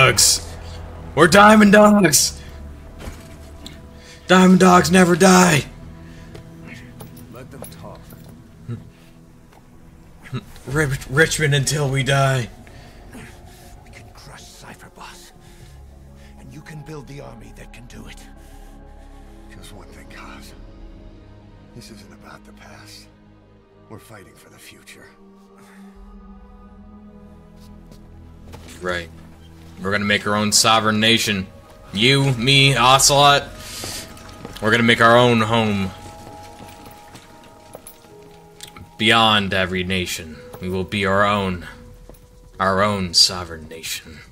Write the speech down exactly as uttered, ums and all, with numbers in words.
Dogs! We're Diamond Dogs! Diamond Dogs never die! Let them talk. Rich Richmond until we die. We can crush Cypher, boss. And you can build the army that can do it. Just one thing, Kaz. This isn't about the past. We're fighting for the future. Right. We're gonna make our own sovereign nation. You, me, Ocelot. We're gonna make our own home. Beyond every nation. We will be our own. Our own sovereign nation.